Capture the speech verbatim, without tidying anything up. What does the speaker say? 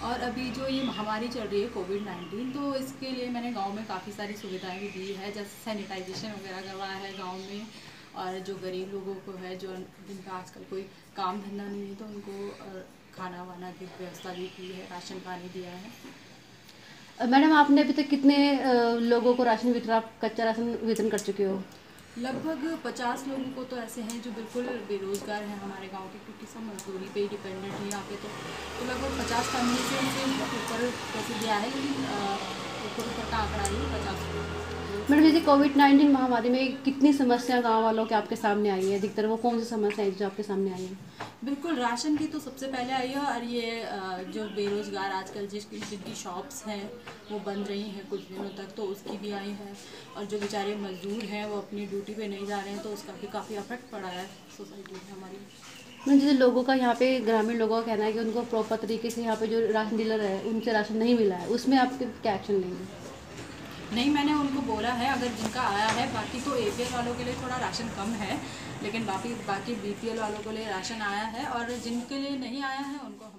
और अभी जो ये महामारी चल रही है कोविड नाइन्टीन, तो इसके लिए मैंने गांव में काफ़ी सारी सुविधाएं भी दी है, जैसे सैनिटाइजेशन वगैरह करवाया है गांव में। और जो गरीब लोगों को है, जो जिनका आजकल कोई काम धंधा नहीं है, तो उनको खाना वाना की व्यवस्था भी की है, राशन पानी दिया है। मैडम, आपने अभी तक कितने लोगों को राशन वितरण, कच्चा राशन वितरण कर चुके हो? लगभग पचास लोगों को तो ऐसे हैं जो बिल्कुल बेरोज़गार हैं हमारे गांव के, क्योंकि सब मजदूरी पे ही डिपेंडेंट है यहाँ पे। तो, तो लगभग पचास फैमिली से उनसे ऊपर पैसे दिया है, लेकिन ऊपर ऊपर का आंकड़ा ही पचास। मैडम, जैसे कोविड नाइन्टीन महामारी में कितनी समस्या गांव वालों के आपके सामने आई है, अधिकतर वो कौन सी समस्या है जो आपके सामने आई है? बिल्कुल, राशन की तो सबसे पहले आई है। और ये जो बेरोज़गार आजकल जिस जिनकी शॉप्स हैं वो बंद रही हैं कुछ दिनों तक, तो उसकी भी आई है। और जो बेचारे मजदूर हैं वो अपनी ड्यूटी पे नहीं जा रहे हैं, तो उसका भी काफ़ी अफेक्ट पड़ा है सोसाइटी में हमारी। मैम, जैसे लोगों का यहाँ पे, ग्रामीण लोगों का कहना है कि उनको प्रॉपर तरीके से यहाँ पे जो राशन डीलर है उनसे राशन नहीं मिला है, उसमें आप क्या एक्शन लेंगे? नहीं, मैंने उनको बोला है अगर जिनका आया है, बाकी तो एपीएल वालों के लिए थोड़ा राशन कम है, लेकिन बाकी बाकी बीपीएल वालों के लिए राशन आया है, और जिनके लिए नहीं आया है उनको